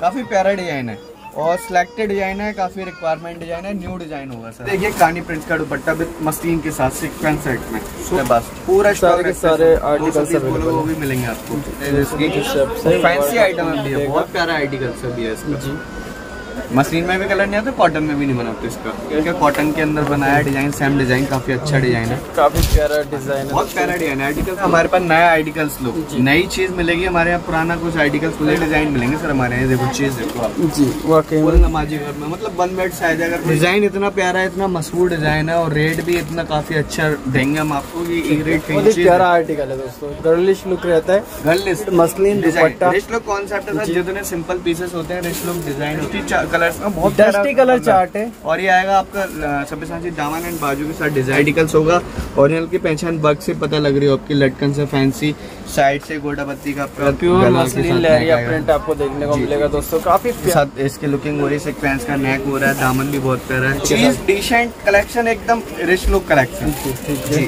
काफी प्यारा डिजाइन है और सिलेक्टेड डिजाइन है, काफी रिक्वायरमेंट डिजाइन है, न्यू डिजाइन होगा सर। देखिए कानी प्रिंट का दुपट्टा विद मस्तीन के साथ सीक्वेंस सेट में बस पूरा सारे आर्टिकल्स वो भी मिलेंगे आपको। फैंसी आइटम है, बहुत प्यारा आर्टिकल्स भी है इसका। मशीन में भी कलर नहीं आता, कॉटन में भी नहीं बनाते इसका, क्योंकि कॉटन के अंदर बनाया डिजाइन, सेम डिजाइन, काफी अच्छा डिजाइन है, काफी प्यारा डिजाइन है, बहुत प्यारा डिजाइन है। आर्टिकल्स हमारे पास नया आर्टिकल्स लो, नई चीज मिलेगी हमारे यहाँ, पुराना कुछ आर्टिकल्स खुले डिजाइन मिलेंगे सर हमारे यहाँ। देखो चीज देखो आप जी, वाकई नमाजी घर में मतलब 1 बेड साइज, अगर डिजाइन इतना प्यारा है, इतना मशहूर डिजाइन है और रेट भी इतना काफी अच्छा देंगे हम आपको। ये रेट प्यारा आर्टिकल है दोस्तों, गर्लिश लुक रहता है, girlish muslin dupatta, rich look concept है सर। जितने सिंपल पीसेस होते हैं रिच लुक डिजाइन होती है, कलर्स का बहुत डस्टी कलर चार्ट है। और ये आएगा आपका सब्यसाची दामन एंड बाजू के साथ डिजाइन आर्टिकल्स होगा। ओरिजिनल की पहचान वर्क से पता लग रही है आपकी, लटकन से फैंसी, साइड से गोटा पत्ती का प्योर मसलिन लहरिया प्रिंट आपको देखने को मिलेगा दोस्तों। काफी साथ इसकी लुकिंग हो रही है, सीक्वेंस का नेक हो रहा है, दामन भी बहुत प्यारा है। चीज डिसेंट कलेक्शन, एकदम रिच लुक कलेक्शन जी।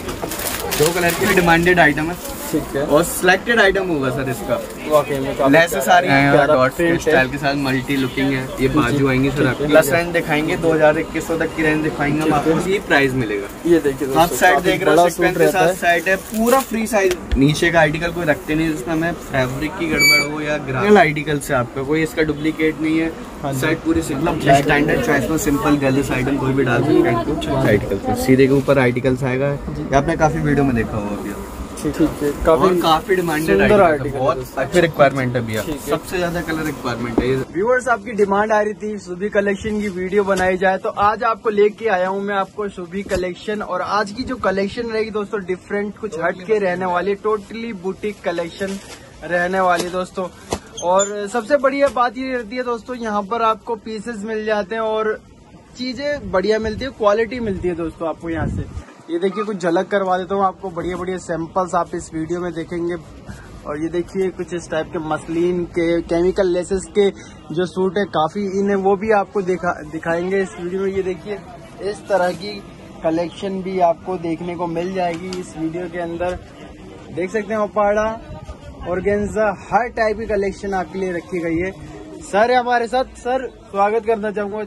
2 कलर की डिमांडेड आइटम है, ठीक है, और सिलेक्टेड आइटम होगा सर इसका। वाकई में लेस सारी स्टाइल के साथ मल्टी लुकिंग है। ये बाजू आएंगे सर आपको, प्लस रेंज दिखाएंगे 2000-2100 तक की रेंज दिखाएंगे हम आपको। ये प्राइस मिलेगा। ये देखिए आप साइड देख रहे हो, सीक्वेंस के साथ साइड है, पूरा फ्री साइज। नीचे का आर्टिकल कोई रखते नहीं जिसमें हमें फैब्रिक की गड़बड़ हो या ग्राहक आर्टिकल से आपका कोई इसका डुप्लीकेट नहीं है। साइड पूरी स्टैंडर्ड चॉइस में सिंपल गर्ल्स आइटम कोई भी डाल सकते हैं आर्टिकल। सीधे के ऊपर आर्टिकल्स आएगा, आपने काफी वीडियो में देखा होगा भैया। ठीक है, काफी डिमांडेड आर्टिकल, बहुत अच्छी रिक्वायरमेंट है भैया, सबसे ज्यादा कलर रिक्वायरमेंट है। व्यूअर्स आपकी डिमांड आ रही थी सुबी कलेक्शन की वीडियो बनाई जाए, तो आज आपको लेके आया हूँ मैं आपको सुबी कलेक्शन। और आज की जो कलेक्शन रहेगी दोस्तों डिफरेंट, कुछ हट के रहने वाली, टोटली बुटीक कलेक्शन रहने वाली दोस्तों। और सबसे बढ़िया बात ये रहती है दोस्तों, यहाँ पर आपको पीसेस मिल जाते हैं और चीजें बढ़िया मिलती है, क्वालिटी मिलती है दोस्तों आपको यहाँ से। ये देखिए कुछ झलक करवा देता हूँ आपको, बढ़िया बढ़िया सैंपल्स आप इस वीडियो में देखेंगे। और ये देखिए कुछ इस टाइप के मसलिन के केमिकल लेसेस के जो सूट है, काफी इन्हें वो भी आपको दिखाएंगे इस वीडियो में। ये देखिए इस तरह की कलेक्शन भी आपको देखने को मिल जाएगी इस वीडियो के अंदर। देख सकते हैं ओपाड़ा, ऑर्गेन्जा, हर टाइप की कलेक्शन आपके लिए रखी गई है। सर है हमारे साथ, सर स्वागत करना चाहूंगा।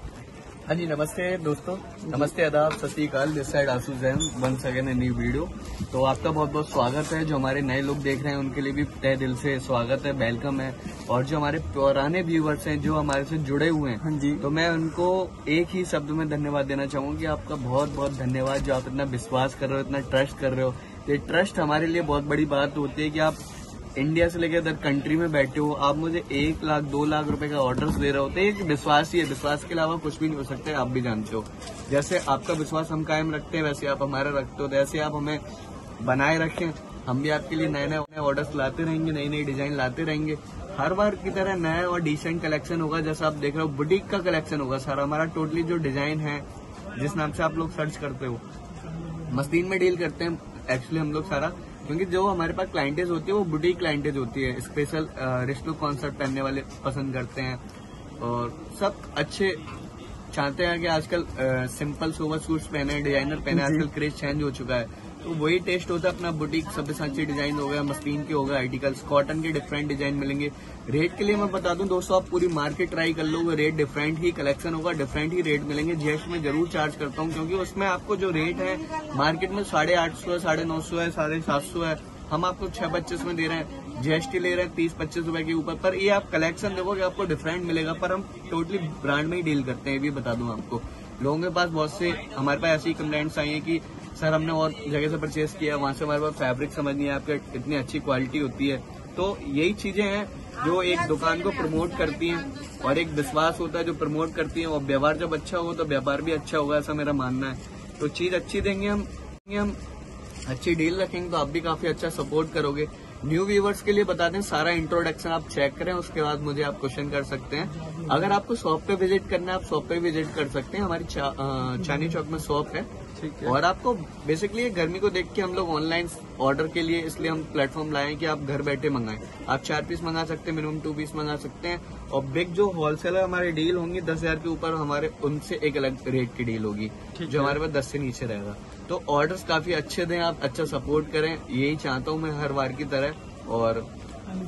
हाँ जी, नमस्ते दोस्तों, नमस्ते, आदाब, सत श्री अकाल। This side Aasu Jain, once again a new video. तो आपका बहुत बहुत स्वागत है। जो हमारे नए लोग देख रहे हैं उनके लिए भी तहे दिल से स्वागत है, वेलकम है। और जो हमारे पुराने व्यूवर्स हैं जो हमारे से जुड़े हुए हैं, हाँ जी, तो मैं उनको एक ही शब्द में धन्यवाद देना चाहूंगा कि आपका बहुत बहुत धन्यवाद, जो आप इतना विश्वास कर रहे हो, इतना ट्रस्ट कर रहे हो। ये ट्रस्ट हमारे लिए बहुत बड़ी बात होती है कि आप इंडिया से लेकर अदर कंट्री में बैठे हो, आप मुझे 1 लाख 2 लाख रुपए का ऑर्डर्स दे रहे होते हैं। एक विश्वास ही है, विश्वास के अलावा कुछ भी नहीं हो सकता है, आप भी जानते हो। जैसे आपका विश्वास हम कायम रखते हैं, वैसे आप हमारा रखते हो, वैसे आप हमें बनाए रखें। हम भी आपके लिए नए नए ऑर्डर्स लाते रहेंगे, नई नई डिजाइन लाते रहेंगे। हर बार की तरह नया और डिसेंट कलेक्शन होगा। जैसा आप देख रहे हो बुटीक का कलेक्शन होगा सारा हमारा। टोटली जो डिजाइन है, जिस नाम से आप लोग सर्च करते हो, मस्तीन में डील करते हैं एक्चुअली हम लोग सारा, क्योंकि जो हमारे पास क्लाइंटेज होती है वो बुटीक क्लाइंटेज होती है। स्पेशल रिच लुक कॉन्सेप्ट पहनने वाले पसंद करते हैं और सब अच्छे चाहते हैं कि आजकल सिंपल सोवर सूट्स पहने, डिजाइनर पहने। आजकल क्रेज चेंज हो चुका है, तो वही टेस्ट होता है अपना। बुटीक सब्यसाची डिजाइन हो गया, मस्तीन के हो गया आर्टिकल्स, कॉटन के डिफरेंट डिजाइन मिलेंगे। रेट के लिए मैं बता दूं दोस्तों, आप पूरी मार्केट ट्राई कर लो, रेट डिफरेंट ही कलेक्शन होगा, डिफरेंट ही रेट मिलेंगे। जीएसटी में जरूर चार्ज करता हूं, क्योंकि उसमें आपको जो रेट है मार्केट में 850 है, 950 है, 750 है, हम आपको 625 में दे रहे हैं। जीएसटी ले रहे हैं 30-25 रुपए के ऊपर। पर ये आप कलेक्शन देखोगे आपको डिफरेंट मिलेगा, पर हम टोटली ब्रांड में ही डील करते हैं, ये भी बता दूं आपको। लोगों के पास बहुत से हमारे पास ऐसी कंप्लेंट्स आई है कि सर हमने और जगह से परचेज किया, वहां से हमारे पास फैब्रिक समझ नहीं है, आपका इतनी अच्छी क्वालिटी होती है। तो यही चीजें हैं जो एक दुकान को प्रमोट करती हैं, और एक विश्वास होता है जो प्रमोट करती है। और व्यवहार जब अच्छा हो तो व्यापार भी अच्छा होगा, ऐसा मेरा मानना है। तो चीज अच्छी देंगे हम अच्छी डील रखेंगे तो आप भी काफी अच्छा सपोर्ट करोगे। न्यू व्यूवर्स के लिए बता दें, सारा इंट्रोडक्शन आप चेक करें, उसके बाद मुझे आप क्वेश्चन कर सकते हैं। अगर आपको शॉप पे विजिट करना है, आप शॉप पे विजिट कर सकते हैं। हमारी चांदनी चौक में शॉप है, ठीक है। और आपको बेसिकली गर्मी को देख के हम लोग ऑनलाइन ऑर्डर के लिए इसलिए हम प्लेटफॉर्म लाए कि आप घर बैठे मंगाएं। आप 4 पीस मंगा सकते हैं, मिनिमम 2 पीस मंगा सकते हैं। और बिग जो होलसेलर हमारी डील होंगी 10,000 के ऊपर, हमारे उनसे एक अलग रेट की डील होगी, जो हमारे पास 10 से नीचे रहेगा। तो ऑर्डर्स काफी अच्छे दें, आप अच्छा सपोर्ट करें, यही चाहता हूँ मैं हर बार की तरह। और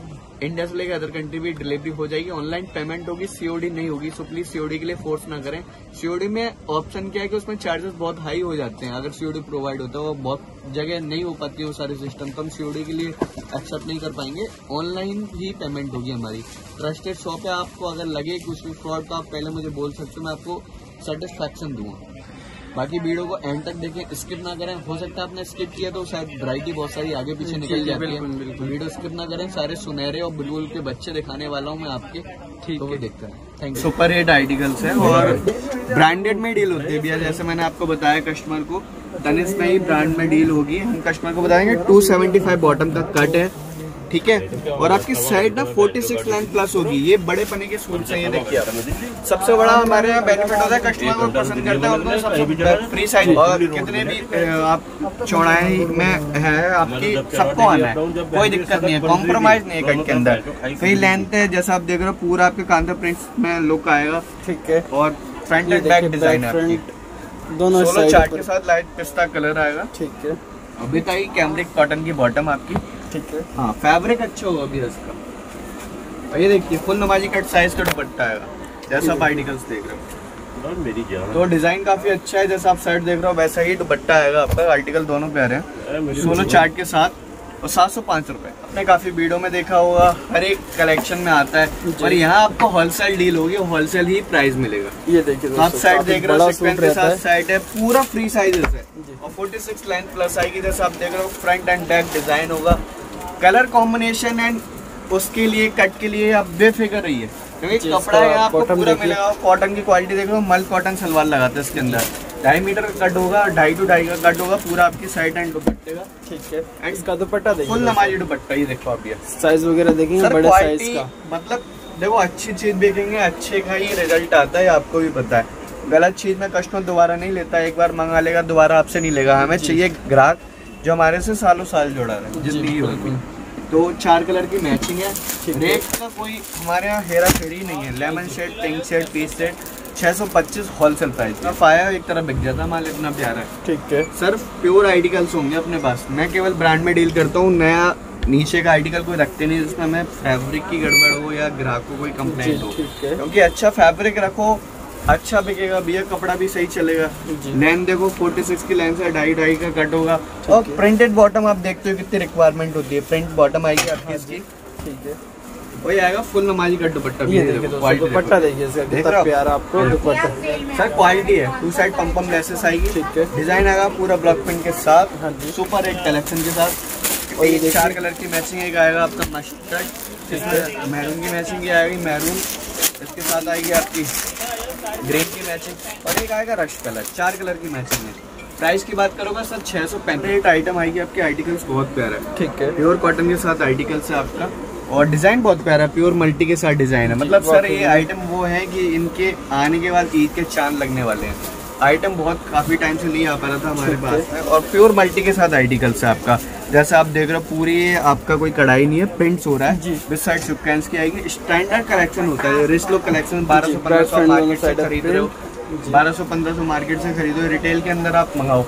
इंडिया से लेकर अदर कंट्री भी डिलीवरी हो जाएगी। ऑनलाइन पेमेंट होगी, सीओडी नहीं होगी। सो प्लीज सीओडी के लिए फोर्स ना करें। सीओडी में ऑप्शन क्या है कि उसमें चार्जेस बहुत हाई हो जाते हैं। अगर सीओडी प्रोवाइड होता है, वो बहुत जगह नहीं हो पाती है वो सारे सिस्टम, तो हम सीओडी के लिए एक्सेप्ट नहीं कर पाएंगे। ऑनलाइन ही पेमेंट होगी हमारी। ट्रस्टेड शॉप है। आपको अगर लगे कुछ भी फ्रॉड तो आप पहले मुझे बोल सकते हो, मैं आपको सेटिस्फैक्शन दूंगा। बाकी वीडियो को एंड तक देखें, स्किप ना करें। हो सकता है आपने स्किप किया तो शायद वैरायटी बहुत सारी आगे पीछे निकल जाती है। वीडियो स्किप ना करें। सारे सुनहरे और बुलबुल के बच्चे दिखाने वाला हूँ मैं आपके, ठीक है? देखते हैं। Thank you. Super hit articles है और ब्रांडेड में डील होती है भैया। जैसे मैंने आपको बताया कस्टमर को, तनिष्क में ही ब्रांड में डील होगी। हम कस्टमर को बताएंगे 275 बॉटम का कट है, ठीक है? और आपकी साइड ना 46 लाइन प्लस होगी। ये बड़े पने के सूट से, ये देखिए आप। सबसे बड़ा हमारे यहाँ बेनिफिट होता है, कस्टमर को पसंद करता है उनको सबसे फ्री साइज। और कितने भी आप चौड़ाई में है आपकी, सबको आना है, कोई दिक्कत नहीं है, कॉम्प्रोमाइज नहीं है कट के अंदर। फ्री लेंथ है, जैसा आप देख रहे हो, पूरा आपके कांधा प्रिंट्स में लुक आएगा, ठीक है? और फ्रंट एंड बैक डिजाइन है आपकी दोनों चार्ट के साथ। लाइट पिस्ता कलर आएगा, ठीक है? अभी तक कैमरिक कॉटन की बॉटम आपकी, ठीक है? हाँ, फैब्रिक अच्छा होगा अभी इसका। और ये देखिए फुल नमाजी कट साइज का दुपट्टा आएगा, जैसा आप आर्टिकल्स देख रहे हो। तो डिजाइन काफी अच्छा है, जैसा आप शर्ट देख रहे हो वैसा ही दुपट्टा आएगा आपका। आर्टिकल दोनों प्यारे हैं, 16 चार्ट के साथ और 705 रुपए। आपने काफी वीडियो में देखा होगा, हर एक कलेक्शन में आता है। और यहाँ आपको होलसेल डील होगी, होलसेल ही प्राइस मिलेगा। ये देखिए आप साइड देख रहे हो, सीक्वेंस के साथ साइड है, पूरा फ्री साइजेस है और 46 लाइन प्लस आएगी। जैसा आप देख रहे हो, फ्रंट एंड बैक डिजाइन होगा। कलर कॉम्बिनेशन एंड उसके लिए कट के लिए आप बेफिक्र रहिए, क्योंकि कपड़ा है आपको पूरा मिलेगा। कॉटन की क्वालिटी देखो, मल कॉटन सलवार लगाते हैं इसके अंदर। 2.5 मीटर का कट होगा, 2.5 to 2.5 का कट होगा पूरा आपकी साइड एंड दुपट्टे का, ठीक है? एंड इसका दुपट्टा देखिए, फुल नमाजी दुपट्टा। ये देखो आप, ये साइज वगैरह देखेंगे, बड़े साइज का। मतलब देखो, अच्छी चीज देखेंगे, अच्छे का ही रिजल्ट आता है, आपको भी पता है। गलत चीज में कस्टमर दोबारा नहीं लेता, एक बार मंगा लेगा दोबारा आपसे नहीं लेगा। हमें चाहिए ग्राहक जो हमारे से सालों साल जुड़ा रहे, जिंदगी होगी। तो 4 कलर की मैचिंग है। रेट का कोई हमारे यहाँ हेरा फेरी नहीं है। Lemon shade, pink shade, peach shade 625 wholesale price. फाया एक तरह बिक जाता, माल इतना प्यारा है, ठीक है? सर प्योर आर्टिकल्स होंगे अपने पास। मैं केवल ब्रांड में डील करता हूँ, नया नीचे का आर्टिकल कोई रखते नहीं जिसमें हमें फैब्रिक की गड़बड़ हो या ग्राहक को कोई कंप्लेंट हो। क्योंकि अच्छा फैब्रिक रखो, अच्छा बिकेगा भैया, कपड़ा भी सही चलेगा। लेंथ देखो 46 की लेंथ है, 2.5 का कट होगा। और प्रिंटेड बॉटम आप देखते हो कितनी रिक्वायरमेंट होती है। प्रिंट बॉटम आएगी आपकी इसकी, ठीक है? वही आएगा फुल नमाजी कट दुपट्टा। दुपट्टा देखिए कितना प्यारा आपको दुपट्टा। सर क्वालिटी है, 2 साइड पम लेसेस आएगी, ठीक है? डिजाइन आएगा पूरा ब्लॉक प्रिंट के साथ, सुपर एक कलेक्शन के साथ। और ये 4 कलर की मैचिंग एक आएगा आपका मस्टर्ड, इसमें मैरून की मैचिंग आएगी, मैरून इसके साथ आएगी आपकी ग्रीन की मैचिंग, और एक आएगा रश कलर। 4 कलर की मैचिंग है। प्राइस की बात करोगे सर 635 आइटम आएगी आपके। आर्टिकल्स बहुत प्यारा है, ठीक है? प्योर कॉटन के साथ आर्टिकल्स है आपका, और डिजाइन बहुत प्यारा है, प्योर मल्टी के साथ डिजाइन है। मतलब सर ये आइटम वो है कि इनके आने के बाद ईद के चांद लगने वाले हैं। आइटम बहुत काफी टाइम से नहीं आ पा रहा था हमारे पास में, और प्योर मल्टी के साथ आर्टिकल्स है आपका। जैसा आप देख रहे हो, पूरी आपका कोई कढ़ाई नहीं है, प्रिंट्स हो रहा है। बिस साइड सिक्वेंस की आएगी। स्टैंडर्ड कलेक्शन होता है, रिच लुक कलेक्शन। 1200-1500 मार्केट से खरीद रहे हो, 1200-1500 मार्केट से खरीदो, रिटेल के अंदर आप मंगाओ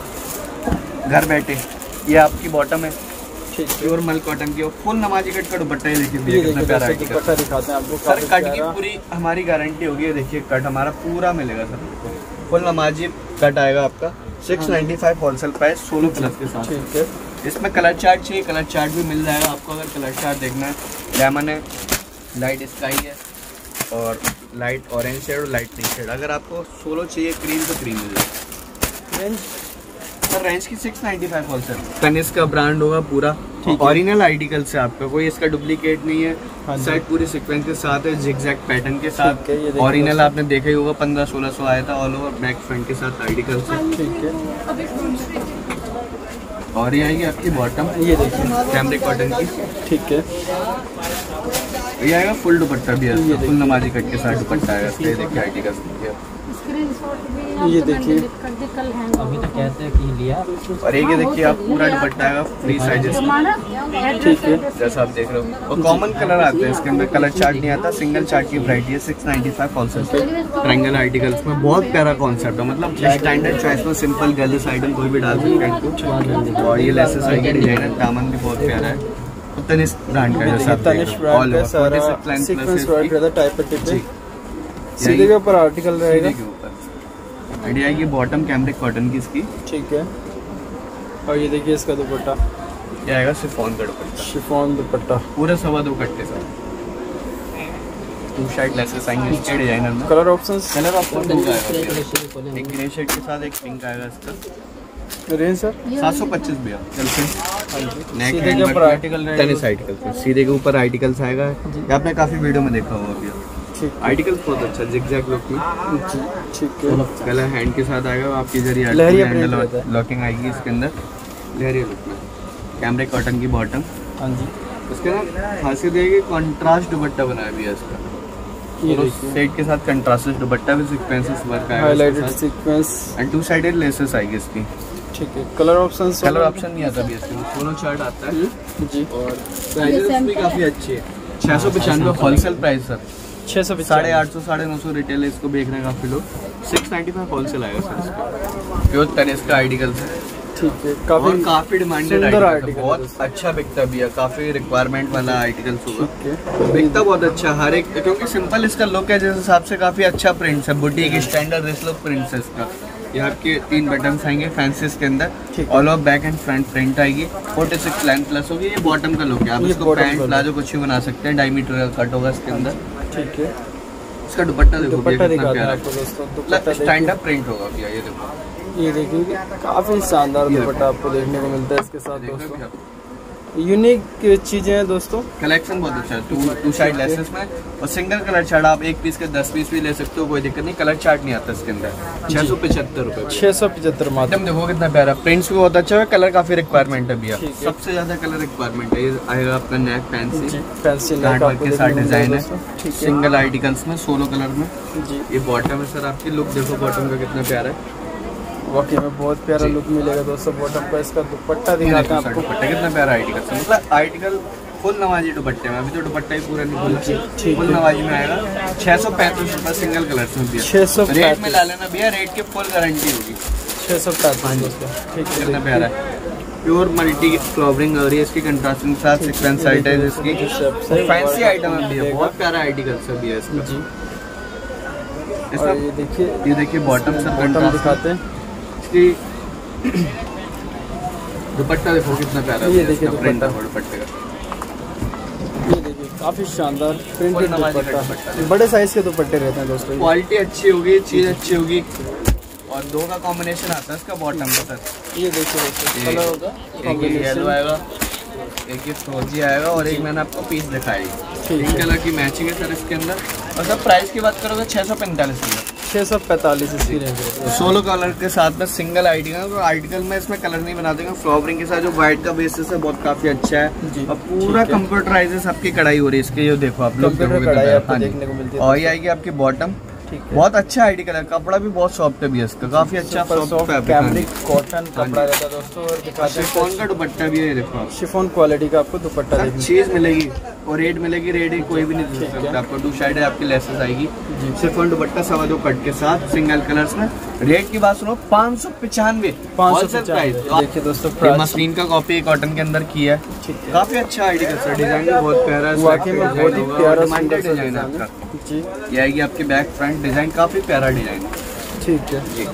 घर बैठे। ये आपकी बॉटम है, प्योर मल कॉटन की, फुल नमाजी कट का दुपट्टा। ये देखिए कितना प्यारा दुपट्टा दिखाते हैं आपको। सर कट की पूरी हमारी गारंटी होगी। देखिए कट हमारा पूरा मिलेगा सर, फुल नमाजी कट आएगा आपका। 695 होलसेल प्राइस, 16 कलर के साथ, ठीक है? इसमें कलर चार्ट चाहिए, कलर चार्ट भी मिल जाएगा आपको। अगर कलर चार्ट देखना है, लेमन है, लाइट स्काई है, और लाइट ऑरेंज शेड और लाइट पिंक शेड। अगर आपको 16 चाहिए क्रीम तो क्रीम मिल जाएगा। रेंज सर रेंज की 695 होलसेल। तनिष्क का ब्रांड होगा पूरा, ओरिजिनल आर्टिकल से आपका, कोई इसका डुप्लीकेट नहीं है। सेट पूरी सीक्वेंस के साथ है, जिगजैग पैटर्न के साथ। ओरिजिनल आपने देखा ही होगा, 1500-1600 आया था ऑल ओवर बैक फ्रंट के साथ आर्टिकल से, ठीक है? और ये आएगी आपकी बॉटम, ये देखिए कैमरिक कॉटन की, ठीक है? ये आएगा फुल दुपट्टा भी है, फुल नमाजी कट के साथ दुपट्टा आएगा। ये देखिए आर्टिकल, ये देखिए अभी तक कहते कि लिया। और ये देखिए आप पूरा दुपट्टा आएगा, फ्री साइजेस, ठीक है? जैसा आप देख रहे हो। और कॉमन कलर आते हैं इसके अंदर, कलर चार्ट नहीं आता। सिंगल चार्ट की वैरायटी है। 695 होलसेल ट्रायंगल आर्टिकल्स में बहुत प्यारा कॉन्सेप्ट है। मतलब स्टैंडर्ड चॉइस में सिंपल गर्ल्स आइटम कोई भी डाल सकते हैं। और ये लेसेस आएगी, डिजाइनर दामन भी बहुत प्यारा है। तनिष्क ब्रांड का जैसा तनिष्क ब्रांड का सारा सीक्वेंस वर्क रहता है टाइप पे टिप। सीधे के ऊपर आर्टिकल रहेगा, सीधे के ऊपर आइडिया आएगी। बॉटम कैमरिक कॉटन की इसकी, ठीक है। और ये देखिए इसका दुपट्टा, ये आएगा शिफॉन का दुपट्टा, शिफॉन दुपट्टा पूरे 2.25 कट्टे सर। 2 साइड लेसेस आएंगे इसके डिजाइनर में। कलर ऑप्शंस, कलर ऑप्शन एक ग्रे शेड के साथ एक पिंक आएगा इसका। रेंज सर 725 भैया। चलते हैं सीधे के ऊपर आर्टिकल टेनिस आर्टिकल, सीधे के ऊपर आर्टिकल्स आएगा। ये आपने काफी वीडियो में देखा होगा भैया। ठीक, आर्टिकल बहुत अच्छा जिग-जैग लुक में, ठीक है। कलर हैंड के साथ आएगा आपकी जरिए लहरिया प्रिंट रहता है, लॉकिंग आएगी इसके अंदर लहरिया लुक में। कैमरिक कॉटन की बॉटम, हाँ जी। उसके ना खासियत देगी कंट्रास्ट दुपट्टा बनाया भी है इसका। ये देखिए सेट के साथ contrast dupatta with sequences work आएगा, highlighted sequence and 2 sided laces आएगी इसकी। ठीक है। कलर ऑप्शंस, कलर ऑप्शन नहीं आता भी इसमें, दोनों चार्ट आता है जी। और प्राइस भी काफी अच्छी है। 695 होलसेल प्राइस सर, 650, 850 950 रिटेल है। इसको बेच रहे हैं काफी लोग। 695 होलसेल आएगा सर इसका। प्योर तनिष्क का आर्टिकल है, ठीक है। और काफी डिमांडेड सुंदर आर्टिकल, बहुत अच्छा बिकता भी है, काफी रिक्वायरमेंट वाला आर्टिकल होगा, ठीक है। बिकता बहुत अच्छा हर एक, क्योंकि सिंपल इसका लुक है जिस हिसाब से काफी अच्छा प्रिंट्स है, boutique standard rich look prints है इसका। ये आपके 3 बटन्स आएंगे फैंसी के अंदर, all over back and front print आएगी। 46 लेंथ प्लस होगी। ये बॉटम का लुक है, आप इसको पैंट प्लाजो कुछ भी बना सकते हैं। डायमीटर कट होगा इसके अंदर, ठीक है। इसका दुपट्टा देखो, दुपट्टा दिखाते हैं आपको दोस्तों, दुपट्टा स्टैंड अप प्रिंट होगा भैया। ये देखो, ये देखिए काफी शानदार दुपट्टा आपको देखने को मिलता है इसके साथ दोस्तों। यूनिक चीजें हैं दोस्तों, कलेक्शन बहुत अच्छा है। 2 साइड लेसेस में और सिंगल कलर चार्ट, आप 1 पीस के 10 पीस भी ले सकते हो, कोई दिक्कत नहीं। कलर चार्ट नहीं आता इसके अंदर। 675 रुपए, 675 मात्र। देखो कितना प्यारा, प्रिंट्स भी बहुत अच्छा है, कलर काफी रिक्वायरमेंट है भैया, सबसे ज्यादा कलर रिक्वायरमेंट है। ये आएगा आपका नेक फैंसी, फैंसी नेक के साथ डिजाइन है, ठीक है। सिंगल आर्टिकल्स में 16 कलर में जी। ये बॉटम है सर आपकी। लुक देखो बॉटम का कितना प्यारा है, वाकई में बहुत प्यारा लुक मिलेगा दोस्तों बॉटम का। इसका दुपट्टा दिखाते हैं आपको, दुपट्टा कितना प्यारा आर्टिकल, मतलब आर्टिकल फुल नवाजी दुपट्टे में। अभी तो दुपट्टा ही पूरा नहीं खुला, फुल नवाजी में आएगा। 635 रुपए सिंगल कलर में भैया। 635 रेट में ला लेना भैया, रेट की फुल गारंटी होगी। 635 दोस्तों, ठीक है। कितना प्यारा है, प्योर मल्टी फ्लावरिंग हो रही है इसकी, कंट्रास्टिंग साथ सीक्वेंस आइटम है इसकी, फैंसी आइटम है भैया, बहुत प्यारा आर्टिकल सब भैया इसका जी। और ये देखिए बॉटम से बॉटम दिखाते हैं, दुपट्टा देखो कितना प्यारा, ये देखिए दुपट्टा, दुपट्टे का ये देखिए काफी शानदार प्रिंटेड दुपट्टा। बड़े साइज के दुपट्टे रहते हैं दोस्तों, क्वालिटी अच्छी होगी, चीज अच्छी होगी, और 2 का कॉम्बिनेशन आता है इसका बॉटम का सर। ये देखिए दोस्तों कलर होगा, एक ये येलो आएगा, एक ये फ्रोजी आएगा, और एक मैंने आपको पीस दिखाई 3 कलर की मैचिंग है सर इसके अंदर। और सर प्राइस की बात करोगे 645 रुपये, 645 इसकी रेंज है। 16 कलर के साथ में सिंगल आर्टिकल, तो आर्टिकल में इसमें कलर नहीं बना देंगे। फ्लावरिंग के साथ जो व्हाइट का बेसिस है बहुत काफी अच्छा है, और पूरा कंप्यूटराइज आपकी कढ़ाई हो रही है इसके। ये देखो आप लोग कढ़ाई आपको देखने को मिलती है, और ये आएगी आपकी बॉटम, बहुत अच्छा आर्टिकल है, कपड़ा भी बहुत सॉफ्ट है भी इसका, काफी अच्छा सॉफ्ट कैमरिक कॉटन कपड़ा रहता है दोस्तों। और दिखाते हैं शिफॉन का दुपट्टा भी है, देखो शिफॉन क्वालिटी का आपको दुपट्टा देखने चीज मिलेगी, और रेट मिलेगी, रेट कोई भी नहीं दे सकता आपको। 2 साइड आपकी लेसेस आएगी, शिफॉन दुपट्टा 2.25 कट के साथ सिंगल कलर्स में। रेट की बात सुनो 595 प्राइस। देखिए दोस्तों मसलिन का कॉपी कॉटन के अंदर किया है, काफी अच्छा आर्टिकल सर, डिजाइन भी बहुत प्यारा है, वाकई में बहुत ही प्यारा डिजाइन है आपका जी। ये आएगी आपकी बैक फ्रंट डिजाइन, काफी प्यारा डिजाइन है, ठीक है जी।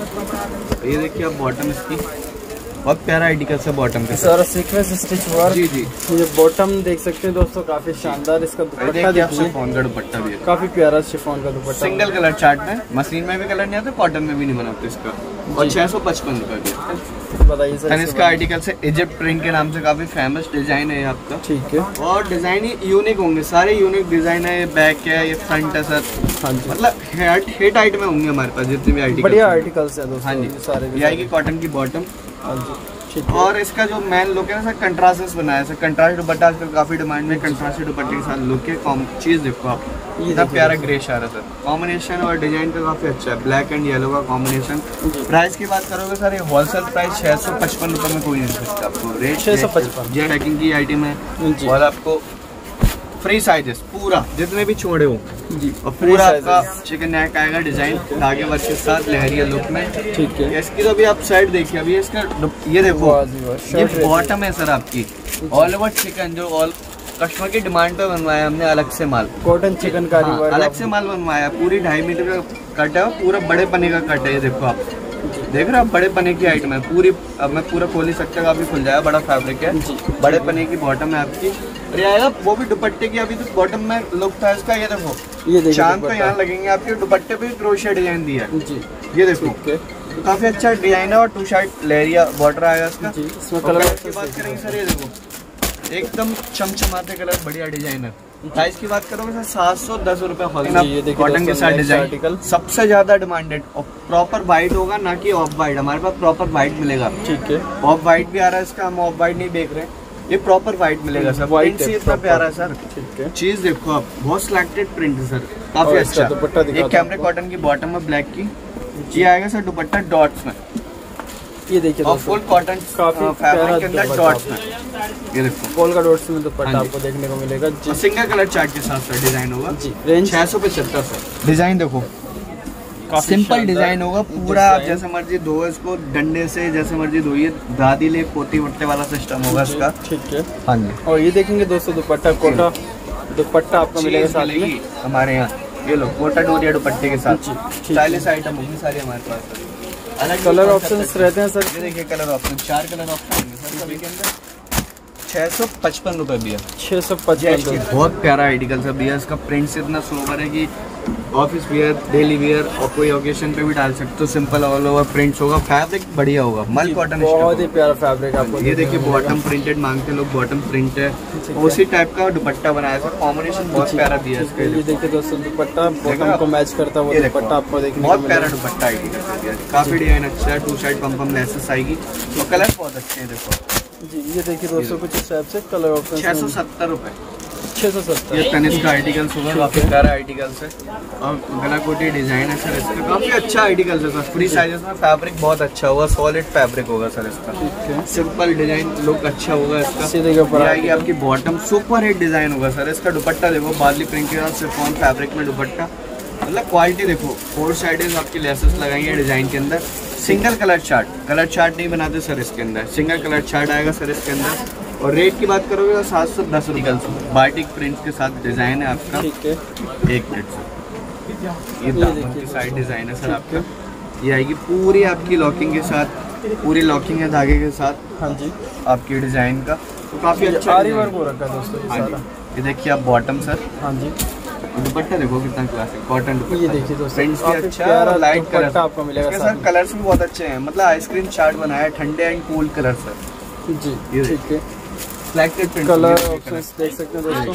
ये देखिए आप बॉटम इसकी, बहुत प्यारा आर्टिकल है बॉटम का सारा सीक्वेंस स्टिच वर्क, जी जी। ये बॉटम देख सकते हैं दोस्तों, काफी शानदार। इसका दुपट्टा देखिए, शिफॉन का दुपट्टा भी है, काफी प्यारा शिफॉन का दुपट्टा, सिंगल कलर चार्ट में। मशीन में भी कलर नहीं आता, कॉटन में भी नहीं बनाते इसका, और 655 रुपए भी। बताइए सर। इसका आर्टिकल से इजिप्ट प्रिंट के नाम से काफी फेमस डिजाइन है आपका, ठीक है। और डिजाइन ही यूनिक होंगे, सारे यूनिक डिजाइन है। ये बैक है, ये फ्रंट है सर, हाँ जी, मतलब हिट आइटम होंगे हमारे पास जितने भी आर्टिकल, बढ़िया आर्टिकल्स है दोस्तों। हाँ जी सारे ये आएगी कॉटन की बॉटम, हाँ जी, ठीक है। और इसका जो मेन लुक है ना सर, कंट्रास्ट बनाया सर, कंट्रास्ट दुपट्टा आजकल काफी डिमांड में, कंट्रास्ट दुपट्टे के साथ लुक है। चीज देखो आप, इतना प्यारा ग्रे शहर है सर, कॉम्बिनेशन और डिजाइन का काफी अच्छा है, ब्लैक एंड येलो का कॉम्बिनेशन। प्राइस की बात करोगे सर, ये होलसेल प्राइस 655 रुपए में कोई नहीं दे सकता आपको, रेट 655 जी। पैकिंग की आइटम है, और आपको फ्री साइजेस पूरा जितने भी छोड़े हो जी, और पूरा आपका चिकन नेक आएगा, डिजाइन धागे वर्क के साथ लहरिया लुक में, ठीक है। इसकी तो अभी आप साइड देखिए, अभी इसका ये देखो, ये बॉटम है सर आपकी, ऑल ओवर चिकन, जो ऑल कस्टमर की डिमांड पे बनवाया हमने अलग से माल, कॉटन चिकनकारी वर्क अलग से माल बनवाया। पूरी 2.5 मीटर का कट है, पूरा बड़े पने का कट है। ये देखो आप देख रहे हो, आप बड़े पने की आइटम है पूरी। अब मैं पूरा खोल नहीं सकता, काफी खुल जाएगा, बड़ा फैब्रिक है। बड़े पने की बॉटम है आपकी, और ये आएगा वो भी दुपट्टे की। अभी तो बॉटम में लुक था इसका, ये देखो, ये चांद तो यहाँ लगेंगे आपके। दुपट्टे पे क्रोशिया डिजाइन दिया है जी, ये देखो, तो काफी अच्छा डिजाइन है। और 2 साइड लेरिया बॉर्डर आएगा इसका। इसमें कलर की बात करेंगे सर, ये देखो एकदम चमचमाते कलर, बढ़िया डिजाइन है। प्राइस की बात करोगे सर 710 रुपए कॉटन के साथ डिजाइन, सबसे ज्यादा डिमांडेड। और प्रॉपर व्हाइट होगा, ना कि ऑफ व्हाइट। हमारे पास प्रॉपर व्हाइट मिलेगा, ठीक है। ऑफ व्हाइट भी आ रहा है इसका, हम ऑफ व्हाइट नहीं देख रहे, ये प्रॉपर व्हाइट मिलेगा सर। व्हाइट से इतना प्यारा है सर, ठीक है। चीज देखो आप, बहुत सिलेक्टेड प्रिंट है सर, काफी अच्छा। ये कैमरे कॉटन की बॉटम है ब्लैक की, ये आएगा सर दुपट्टा डॉट्स में। ये देखिए और फुल कॉटन फैब्रिक के अंदर डॉट्स में, ये देखो पोल्का डॉट्स में दुपट्टा आपको देखने को मिलेगा जी। सिंगल कलर चार्ट के साथ सर डिजाइन होगा जी। Range 675 sir. डिजाइन देखो, सिंपल डिजाइन होगा पूरा। आप जैसे मर्जी धो इसको, डंडे से जैसे मर्जी धोइए, दादी ले पोती वट्टे वाला सिस्टम होगा इसका, ठीक है। हाँ जी। और ये देखेंगे दोस्तों दुपट्टा, कोटा दुपट्टा आपको मिलेगा साथ में हमारे यहाँ। ये लो कोटा डोरिया दुपट्टे के साथ, स्टाइलिश आइटम होगी सारी हमारे पास। अलग कलर ऑप्शंस रहते हैं सर, ये देखिए कलर ऑप्शन, 4 कलर ऑप्शन होंगे सर सभी के अंदर। 655 रुपए भैया, 655। बहुत प्यारा आर्टिकल सर भैया, इसका प्रिंट इतना सोबर है कि ऑफिस वियर, डेली वियर और कोई ओकेशन पे भी डाल सकते हो। सिंपल ऑल ओवर प्रिंट्स होगा, फैब्रिक बढ़िया होगा, मल कॉटन, बहुत ही प्यारा फैब्रिक आपको। ये देखिए बॉटम प्रिंटेड मांगते लोग, बॉटम प्रिंट है, उसी टाइप का दुपट्टा बनाया सर। कॉम्बिनेशन बहुत प्यारा दिया है। ये देखिए दोस्तों दुपट्टा बॉटम को मैच करता हुआ दुपट्टा आपको देखने को बहुत प्यारा दुपट्टा है, काफी डिजाइन अच्छा है। 2 साइड पम लेसेस आएगी और कलर बहुत अच्छे हैं देखो जी। ये देखिए दोस्तों कुछ इस टाइप से कलर ऑप्शन। 670 रुपए, 670। ये तनिष्क का आर्टिकल्स होगा, काफी प्यारा आर्टिकल्स है और गला कोटी डिजाइन है सर इसका, काफी अच्छा आर्टिकल्स है सर। फ्री साइजेस में फैब्रिक बहुत अच्छा होगा, सॉलिड फैब्रिक होगा सर इसका। सिंपल डिजाइन लुक अच्छा होगा इसका। सीधे के ऊपर आएगी आपकी बॉटम, सुपर हिट डिजाइन होगा सर इसका। दुपट्टा देखो बार्ली प्रिंट के साथ शिफॉन फैब्रिक में दुपट्टा, मतलब क्वालिटी देखो। 4 साइडेज आपकी लेसेस लगाएंगे डिजाइन के अंदर। सिंगल कलर चार्ट नहीं बनाते सर इसके अंदर, सिंगल कलर चार्ट आएगा सर इसके अंदर। और रेट की बात करोगे तो 710 रुपये बाटिक प्रिंट के साथ डिजाइन है आपका, ठीक है। 1 मिनट सर, ये दामन की साइड डिजाइन है सर आपका। ये आएगी पूरी आपकी लॉकिंग के साथ, पूरी लॉकिंग है धागे के साथ, हाँ जी, आपकी डिजाइन का। तो काफी अच्छा आरी वर्क हो रखा है दोस्तों। हाँ जी, ये देखिए आप बॉटम सर, हाँ जी। दुपट्टा देखो कितना क्लासिक कॉटन दुपट्टा, ये देखिए दोस्तों प्रिंट्स भी अच्छा है, लाइट कलर आपको मिलेगा सर। कलर्स भी बहुत अच्छे हैं, मतलब आइसक्रीम चार्ट बनाया है, ठंडे एंड कूल कलर सर जी, ठीक है। कलर ऑप्शंस देख सकते हैं दोस्तों,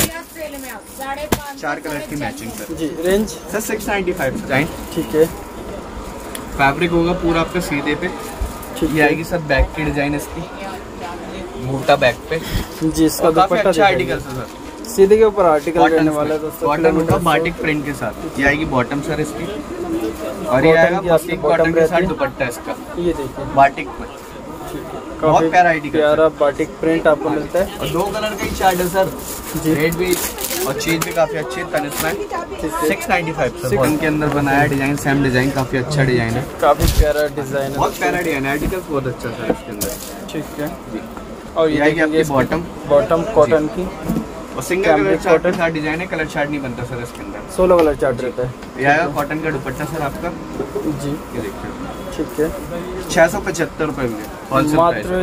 4 कलर की मैचिंग सर जी। रेंज सर 695 डिजाइन, ठीक है। फैब्रिक होगा पूरा आपका सीधे पे, ये आएगी सर बैक की डिजाइन इसकी, मोटा बैक पे जी। इसका दुपट्टा अच्छा आर्टिकल सर, सीधे के ऊपर आर्टिकल रहने वाला है दोस्तों, कॉटन का बाटिक प्रिंट के साथ। ये आएगी बॉटम सर इसकी, और ये आएगा प्लास्टिक कॉटन के साथ दुपट्टा इसका, ये देखिए बाटिक में, बहुत प्यारा आर्टिकल, प्यारा बाटिक प्रिंट आपको मिलता है। और 2 कलर का ही चार्ट है सर जी। रेट भी और चीज भी काफी अच्छी है। तनिष्क में 695 सर, कॉटन के अंदर बनाया डिजाइन, सेम डिजाइन, काफी अच्छा डिजाइन है, काफी प्यारा डिजाइन है, बहुत प्यारा डिजाइन है। आर्टिकल बहुत अच्छा सर इसके अंदर, ठीक है जी। और ये आएगी आपकी बॉटम कॉटन की, और सिंगल कलर चार्ट के साथ डिजाइन है। कलर चार्ट नहीं बनता सर इसके अंदर, 16 कलर चार्ट रहता है। ये आएगा कॉटन का दुपट्टा सर आपका जी, ये देखिए, ठीक है। 675 रुपए में मात्र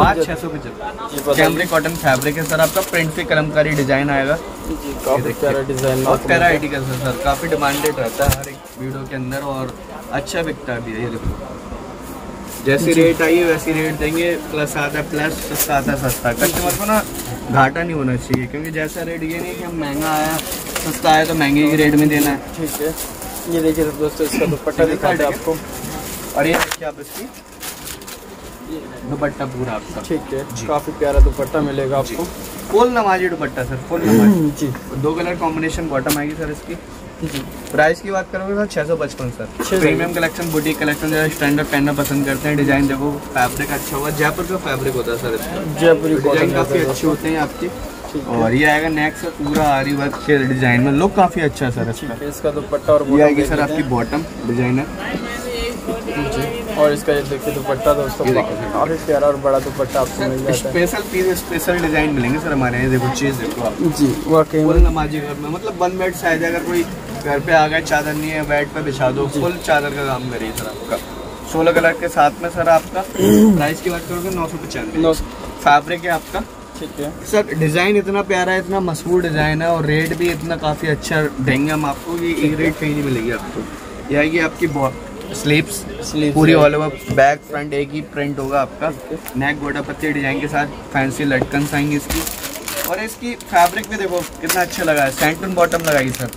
675। कैमरे कॉटन फैब्रिक है सर आपका, प्रिंट पे कलमकारी डिजाइन आएगा जी, काफी प्यारा डिजाइन, बहुत प्यारा आर्टिकल है सर, काफी डिमांडेड रहता है हर एक वीडियो के अंदर और अच्छा बिकता भी है। ये देखो जैसी रेट आई है वैसी रेट देंगे, प्लस आता है प्लस, सस्ता आता है सस्ता। कस्टमर को ना घाटा नहीं होना चाहिए, क्योंकि जैसा रेट ये नहीं कि हम महंगा आया सस्ता आया तो महंगे के रेट में देना है, ठीक है। ये देखिए दोस्तों इसका दुपट्टा दिखाते हैं आपको, और ये देखिए आप इसकी दुपट्टा पूरा आपका, ठीक है। काफी प्यारा दुपट्टा मिलेगा आपको, फुल नमाजी दुपट्टा सर, फुल नमाजी जी। 2 कलर कॉम्बिनेशन बॉटम आएगी सर इसकी जी। प्राइस की बात करोगे sir 655 sir. Premium collection, boutique collection जो स्टैंडर्ड पहनना पसंद करते हैं। डिजाइन देखो, फैब्रिक अच्छा होगा, जयपुर का फैब्रिक होता है सर इसका, जयपुरी डिजाइन काफी अच्छे होते हैं आपके। और ये आएगा नेक्स्ट सर पूरा आरी वर्क के डिजाइन में, लुक काफी अच्छा सर इसका। इसका दुपट्टा और ये आएगी सर आपकी बॉटम डिजाइनर, और इसका ये देखिए दुपट्टा दोस्तों, काफी प्यारा और बड़ा दुपट्टा आपको मिल जाता है। स्पेशल पीस, स्पेशल डिजाइन मिलेंगे सर हमारे यहाँ। देखो चीज देखो आप जी, वाकई फुल नमाजी घर में, मतलब 1 बेड साइज है। अगर कोई घर पे आ गया, चादर नहीं है, बेड पे बिछा दो, फुल चादर का काम करिए सर आपका। 16 कलर के साथ में सर आपका। प्राइस की बात करोगे 995 फैब्रिक है आपका। ठीक है सर, डिजाइन इतना प्यारा है, इतना मशहूर डिजाइन है, और रेट भी इतना काफी अच्छा देंगे हम आपको। ये एक रेट कहीं नहीं मिलेगी आपको। ये आएगी आपकी स्लीव्स पूरी ऑल ओवर, बैक फ्रंट एक ही प्रिंट होगा आपका। नेक गोटा पत्ती डिजाइन के साथ फैंसी लटकन आएंगी इसकी। और इसकी फैब्रिक भी देखो कितना अच्छा लगा है, सैंटून बॉटम लगाई सर।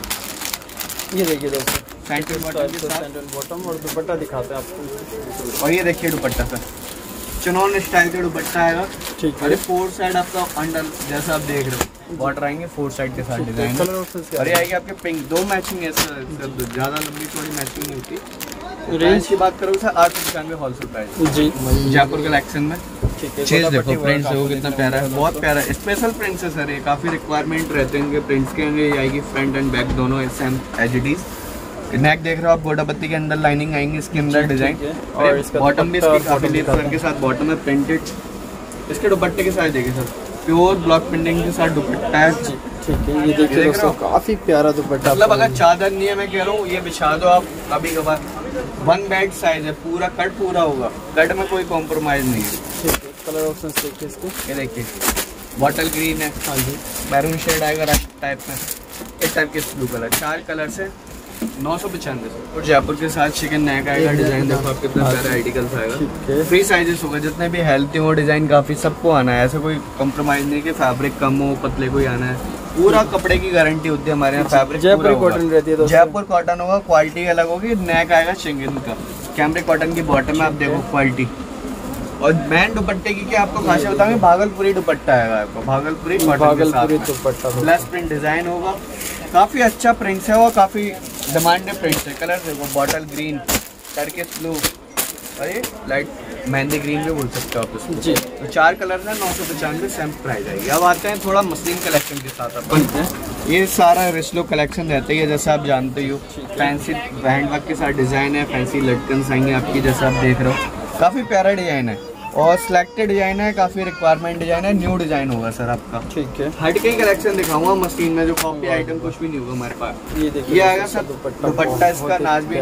ये देखिए दोस्तों, सैंटून बॉटम के साथ सैंटून बॉटम और दुपट्टा दिखाते हैं आपको। और ये देखिए दुपट्टा सर, चुनौन स्टाइल का दुपट्टा आएगा। ठीक है। अरे 4 साइड आपका अंडर जैसा आप देख रहे हो, बॉर्डर आएंगे 4 साइड के साथ डिजाइन। और ये आएगी आपके पिंक, 2 मैचिंग है सर, ज्यादा लंबी थोड़ी मैचिंग नहीं होती। रेंज की बात करोगे सर 895 होलसेल प्राइस जी, जयपुर कलेक्शन में। चीज देखो, प्रिंट्स देखो कितना प्यारा है, बहुत प्यारा है। स्पेशल प्रिंट्स है सर, ये काफी रिक्वायरमेंट रहते हैं इनके प्रिंट्स के। ये आएगी फ्रंट एंड बैक दोनों same as it is. Neck देख रहे हो आप, गोटा पत्ती के अंदर लाइनिंग आएंगी इसके अंदर डिजाइन। और बॉटम भी इसकी काफी लीफ कलर के साथ बॉटम है प्रिंटेड। इसके दुपट्टे के साथ देखिए सर, प्योर ब्लॉक प्रिंटिंग के साथ दुपट्टा है। ठीक है, ये देखिए दोस्तों, काफी प्यारा दुपट्टा। मतलब अगर चादर नहीं है, मैं कह रहा हूँ ये बिछा दो आप कभी कभार। 1 बेड साइज है, पूरा कट पूरा होगा, कट में कोई कॉम्प्रोमाइज नहीं है। ठीक है, कलर ऑप्शन देखिए इसके। ये देखिए बॉटल ग्रीन है, हाँ जी, मैरून शेड आएगा रस्ट टाइप में, इस टाइप के ब्लू कलर। 4 कलर से 995। और जयपुर के साथ चिकन नेक आएगा। डिजाइन देखो आप कितना प्यारा आर्टिकल्स आएगा। फ्री साइजेस होगा, जितने भी हेल्थी हो डिजाइन काफी सबको आना है। ऐसा कोई कॉम्प्रोमाइज नहीं कि फैब्रिक कम हो पतले को ही आना है। पूरा कपड़े की गारंटी होती है हमारे यहाँ। फैब्रिक जयपुर कॉटन रहती है, जयपुर कॉटन होगा, क्वालिटी अलग होगी। नेक आएगा चिकन का, कैमरिक कॉटन की बॉटम है, आप देखो क्वालिटी। और मैन दुपट्टे की क्या आपको खासियत बताऊंगे, भागलपुरी दुपट्टा आएगा आपको, Bhagalpuri dupatta, plus print design होगा। काफी अच्छा प्रिंट्स है और काफी डिमांडेड प्रिंट्स है। कलर देखो, बॉटल ग्रीन, टर्किश ब्लू, और ये लाइट मेहंदी ग्रीन भी बोल सकते हो आप इसको जी। तो 4 कलर है, 995 सेम प्राइस आएगी। अब आते हैं थोड़ा मसलिन कलेक्शन के साथ अपन। ये सारा रिस्लो कलेक्शन रहता है, जैसा आप जानते ही हो। फैंसी हैंडवर्क के साथ डिजाइन है, फैंसी लटकन आएंगे आपकी, जैसा आप देख रहे हो। काफी प्यारा डिजाइन है और सिलेक्टेड डिजाइन है, काफी रिक्वायरमेंट डिजाइन है। न्यू डिजाइन होगा सर आपका। ठीक है, हट के कलेक्शन दिखाऊंगा मशीन में, जो कॉपी आइटम कुछ भी नहीं होगा हमारे पास। ये देखिए, ये आएगा सर दुपट्टा इसका नाजबीन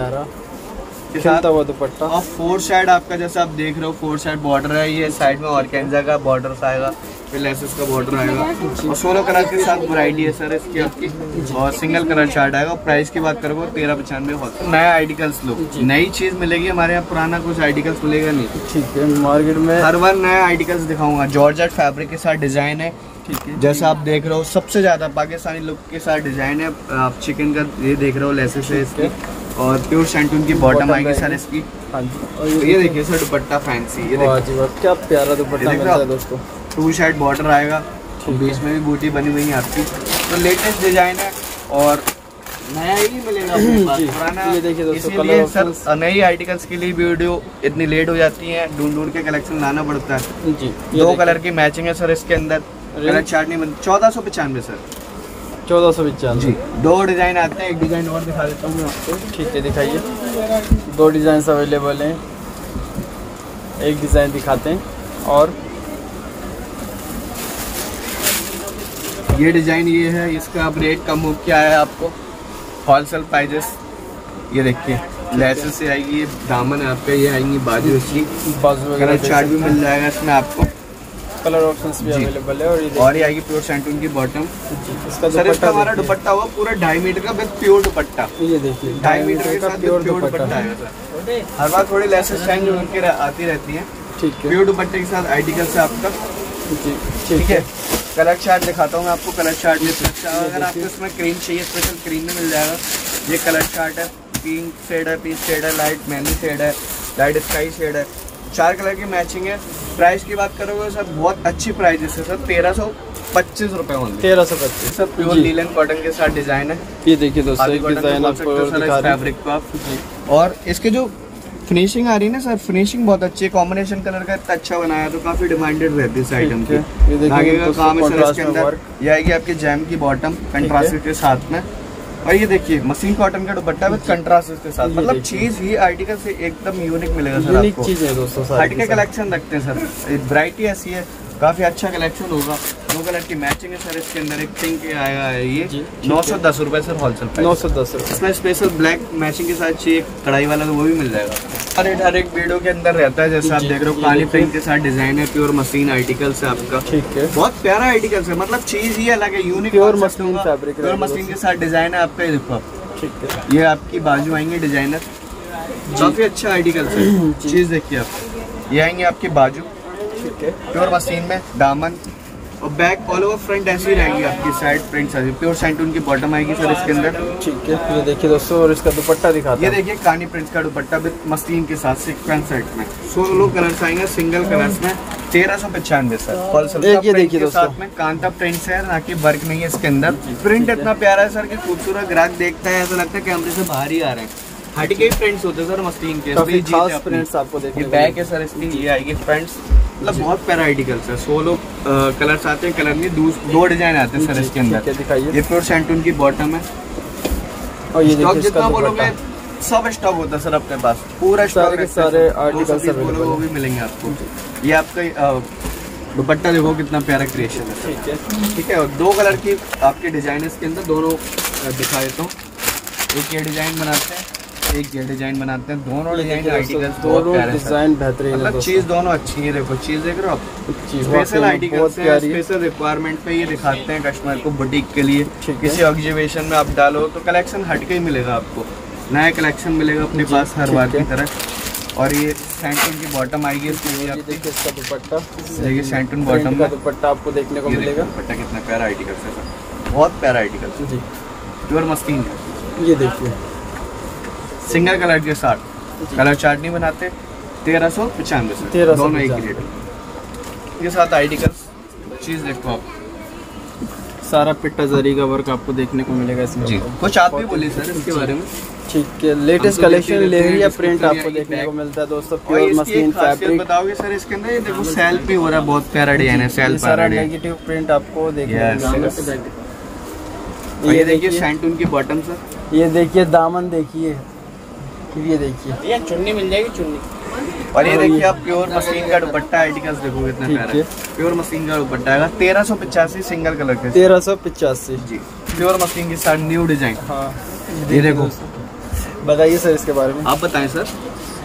के साथ हुआ दुपट्टा। और 4 साइड आपका जैसा आप देख रहे हो, 4 साइड बॉर्डर है। ये साइड में ऑर्गेन्जा का बॉर्डर आएगा, फिर लेसेस का बॉर्डर आएगा। और 16 कलर के साथ वैरायटी है सर इसकी आपकी, और सिंगल कलर चार्ट आएगा। प्राइस की बात करोगे 1395 होता है। नया आर्टिकल्स लो, नई चीज मिलेगी हमारे यहाँ, पुराना कुछ आर्टिकल्स मिलेगा नहीं। ठीक है, मार्केट में हर बार नया आर्टिकल्स दिखाऊंगा। जॉर्जेट फैब्रिक के साथ डिजाइन है, ठीक है, जैसा आप देख रहे हो। सबसे ज्यादा पाकिस्तानी लुक के साथ डिजाइन है। आप चिकन का ये देख रहे हो, लेसेस है इसके, और प्योर सैंटून की बॉटम आएगी सर इसकी। हाँ जी, और ये देखिए सर दुपट्टा फैंसी, ये देखिए क्या प्यारा दुपट्टा मिलता है दोस्तों। 2 साइड बॉर्डर आएगा, बीच में भी बूटी बनी हुई है आपकी। तो लेटेस्ट डिजाइन है और नया ही मिलेगा अपने पास, पुराना। ये देखिए दोस्तों, इसीलिए सर नई आर्टिकल्स के लिए वीडियो इतनी लेट हो जाती है, ढूंढ के कलेक्शन लाना पड़ता है जी। 2 कलर की मैचिंग है सर इसके अंदर, कलर चार्ट नहीं बनता। 1495 सर, 1495 जी। 2 डिजाइन आते हैं, एक डिजाइन और दिखा देता हूँ मैं आपको। ठीक है, दिखाइए। 2 डिजाइन अवेलेबल हैं, एक डिजाइन दिखाते हैं। और ये डिजाइन ये है, इसका अब रेट कम हो क्या है आपको, होलसेल प्राइजेस। ये देखिए, लेसेस से आएगी, ये दामन है आपका, ये आएंगी बाजू इसकी, बाजू कलर चार्ट भी मिल जाएगा इसमें आपको। कलर ऑप्शंस भी अवेलेबल है। और ये आएगी प्योर सैंटून की बॉटम। सर इसका हमारा दुपट्टा हुआ पूरा 2.5 मीटर का विद प्योर दुपट्टा। ये देखिए 2.5 मीटर के साथ प्योर दुपट्टा आएगा सर। हर बार थोड़ी लेसेस चेंज होकर आती रहती हैं। ठीक है, प्योर दुपट्टे के साथ आर्टिकल से आपका। ठीक है, कलर चार्ट दिखाता हूँ मैं आपको। कलर चार्ट में अगर आपको इसमें क्रीम चाहिए, स्पेशल क्रीम में मिल जाएगा। ये कलर चार्ट है, पिंक शेड है, पीच शेड है, लाइट मेहंदी शेड है, लाइट स्काई शेड है। 4 कलर की मैचिंग है। प्राइस की बात करोगे सर, बहुत अच्छी प्राइस है सर, 1325 रुपए होंगे। 1325 सर, प्योर लीलन कॉटन के साथ डिजाइन है। ये देखिए दोस्तों, एक डिजाइन आपको दिखा रहे हैं फैब्रिक को आप। और इसके जो फिनिशिंग आ रही है ना सर, फिनिशिंग बहुत अच्छी है। कॉम्बिनेशन कलर का इतना अच्छा बनाया, तो काफी डिमांडेड रहती है इस आइटम की। आगे का काम है सर इसके अंदर। ये आएगी आपकी जैम की बॉटम कंट्रास्ट के साथ में, और ये देखिए मशीन कॉटन का दुपट्टा विद कंट्रास्ट के साथ, मतलब चीज ही आर्टिकल से एकदम यूनिक मिलेगा सर यूनिक आपको। चीज है दोस्तों, हट के कलेक्शन रखते हैं सर, वैरायटी ऐसी है, काफी अच्छा कलेक्शन होगा। 2 कलर की मैचिंग है सर, इसके अंदर एक पिंक आएगा है ये 910 रुपए सर होलसेल प्राइस, 910 रुपए। इसमें स्पेशल ब्लैक मैचिंग के साथ चाहिए कढ़ाई वाला तो वो भी मिल जाएगा। हर एक वीडियो के अंदर रहता है, जैसे आप देख रहे हो काली प्रिंट के साथ डिजाइन है, प्योर मशीन आर्टिकल से आपका, ठीक है, बहुत प्यारा आर्टिकल है, मतलब चीज ही अलग है, unique pure machine fabric, pure machine के साथ डिजाइन है आपका। ये देखो ठीक है, ये आपकी बाजू आएंगे डिजाइनर, काफी अच्छा आर्टिकल है। चीज देखिए आप, ये आएंगे आपकी बाजू, ठीक है, प्योर मशीन में दामन और बैक ऑल ओवर फ्रंट ऐसी ही रहेगी आपकी, साइड प्रिंट्स आएगी, प्योर सैंटून की बॉटम आएगी सर इसके अंदर, ठीक है। ये देखिए दोस्तों, और इसका दुपट्टा दिखाते ये हैं, देखिए कानी प्रिंट का दुपट्टा विद मशीन के साथ सीक्वेंस सेट में, 16 कलर्स आएंगे सिंगल कलर्स में, 1395 सर होलसेल। ये देखिए दोस्तों, साथ में कांता प्रिंट्स है, ना कि वर्क नहीं है इसके अंदर। प्रिंट इतना प्यारा है सर कि खूबसूरत, ग्राहक देखता है ऐसा लगता है कैमरे से बाहर ही आ रहे हैं। हट के प्रिंट्स होते हैं सर मशीन के, काफी खास प्रिंट्स आपको देखने ये बैक है सर इसकी, ये आएगी फ्रंट्स, मतलब बहुत प्यारा आर्टिकल्स है। 16 कलर्स आते हैं, कलर नहीं 2 डिजाइन आते हैं सर इसके अंदर। दिखाइए, ये प्योर सैंटून की बॉटम है, और ये स्टॉक देखिए जितना बोलोगे सब स्टॉक होता है सर अपने पास, पूरा स्टॉक है, सारे आर्टिकल्स बोलोगे वो भी मिलेंगे आपको। ये आपका दुपट्टा देखो कितना प्यारा क्रिएशन है, ठीक है, ठीक है। और 2 कलर की आपके डिजाइन इसके अंदर, दोनों दिखा देता हूँ। एक ये डिजाइन बनाते हैं, एक ये डिजाइन बनाते हैं, दोनों डिजाइन आर्टिकल्स बहुत प्यारे हैं, डिजाइन बेहतरीन है, मतलब चीज दोनों अच्छी है। देखो चीज देख रहे हो आप, स्पेशल आर्टिकल्स हैं, स्पेशल रिक्वायरमेंट पे ये दिखाते हैं कस्टमर को, बुटीक के लिए, किसी एग्जीबिशन में आप डालो तो कलेक्शन हट के ही मिलेगा आपको, नया कलेक्शन मिलेगा अपने पास हर बार की तरह। और ये सैंटून की बॉटम आएगी इसमें, ये देखिए इसका दुपट्टा, देखिए सैंटून बॉटम का दुपट्टा आपको देखने को मिलेगा। दुपट्टा कितना प्यारा आर्टिकल है सर, बहुत प्यारा आर्टिकल जी, प्योर मस्तीन है। ये देखिए सिंगल कलर के साथ, कलर चार्ट नहीं बनाते, 1395 से दोनों एक ही रेट के साथ आर्टिकल्स। चीज देखो आप, सारा पिट्टा जरी का वर्क आपको देखने को मिलेगा इसमें जी। कुछ आप भी बोलिए सर इसके बारे में। ठीक है, लेटेस्ट कलेक्शन लेहरिया प्रिंट आपको देखने को मिलता है दोस्तों, प्योर मशीन फैब्रिक। बताओगे सर इसके अंदर, ये देखो सेल्फ भी हो रहा है, बहुत प्यारा डिजाइन है, सेल्फ सारा नेगेटिव प्रिंट आपको देखने को मिलेगा। ये देखिए सैंटून की बॉटम सर, ये देखिए दामन देखिए, ये देखिए, ये चुन्नी मिल जाएगी, चुन्नी। और ये देखिए आप प्योर मशीन का दुपट्टा आर्टिकल्स देखो कितना प्यारा है, प्योर मशीन का दुपट्टा आएगा 1385 सिंगल कलर के, 1385 जी, प्योर मशीन के साथ न्यू डिजाइन। हाँ ये देखो, बताइए सर इसके बारे में। आप बताएं सर।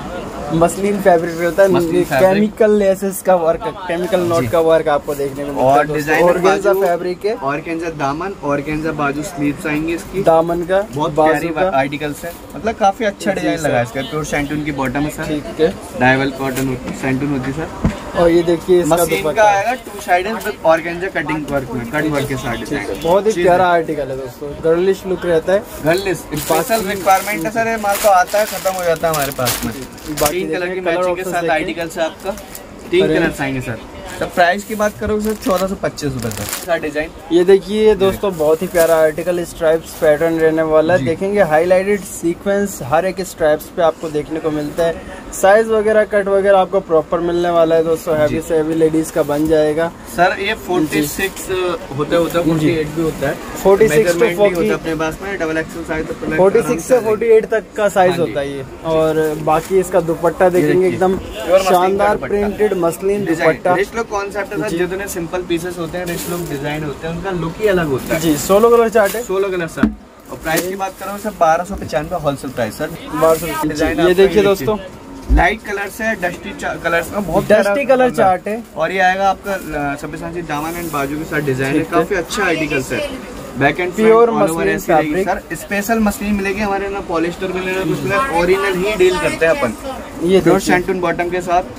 मसलिन फैब्रिक होता है, केमिकल लेसेस का वर्क, केमिकल नोट का वर्क आपको देखने को मिलता है। और डिजाइन ऑर्गेन्जा फैब्रिक है, ऑर्गेन्जा दामन, ऑर्गेन्जा बाजू स्लीव्स आएंगी इसकी, दामन का बहुत प्यारी आर्टिकल्स है, मतलब काफी अच्छा डिजाइन लगा है इसका। प्योर सैंटून की बॉटम है सर, ठीक है, डाइवल कॉटन सैंटून होती है सर। और ये देखिए इसका मशीन दुपट्टा का आएगा 2 sided with organza cutting work में, कट वर्क के साथ डिजाइन, बहुत ही प्यारा आर्टिकल है दोस्तों, गर्लिश लुक रहता है। गर्लिश स्पेशल रिक्वायरमेंट है सर, ये माल तो आता है खत्म हो जाता है हमारे पास में। 3 कलर की मैचिंग के साथ आर्टिकल से आपका 3 कलर आएंगे सर। तब प्राइस की बात करोगे सर 1425 रुपए सर डिजाइन। ये देखिए दोस्तों, बहुत ही प्यारा आर्टिकल, स्ट्राइप्स पैटर्न रहने वाला है, देखेंगे हाईलाइटेड सीक्वेंस हर एक स्ट्राइप्स पे आपको देखने को मिलता है। साइज वगैरह कट वगैरह आपको प्रॉपर मिलने वाला है दोस्तों, हैवी से हैवी लेडीज का बन जाएगा सर। ये 46 होता 48 भी होता है, 46 to 40 अपने पास में, डबल एक्सल साइज 46 से 48 तक का साइज होता है ये। और बाकी इसका दुपट्टा देखेंगे एकदम शानदार printed muslin dupatta. Rich look concept है सर, जितने सिंपल पीसेस होते हैं, रिच लुक डिजाइन होते हैं, उनका लुक ही अलग होता है। जी 16 कलर चार्ट है, 16 कलर सर। और प्राइस की बात करो sir 1295 wholesale price sir, 1200 design. ये देखिए दोस्तों, लाइट कलर से डस्टी कलर्स में, बहुत डस्टी कलर चार्ट है। और ये आएगा आपका सब्यसाची दामन एंड बाजू के साथ डिजाइन है, काफी अच्छा आर्टिकल्स है। Back and pure muslin fabric sir, special muslin मिलेगी हमारे ना, पॉलिस्टर मिलेगा, कुछ मिलेगा, ओरिजिनल ही डील करते हैं अपन। ये प्योर सैंटून बॉटम के साथ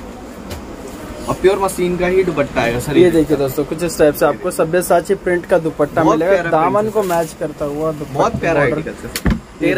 और प्योर मशीन का ही दुपट्टा आएगा सर। ये देखिए दोस्तों, कुछ इस टाइप से आपको सब्यसाची प्रिंट का दुपट्टा मिलेगा, दामन को मैच करता हुआ, बहुत प्यारा आर्टिकल सर।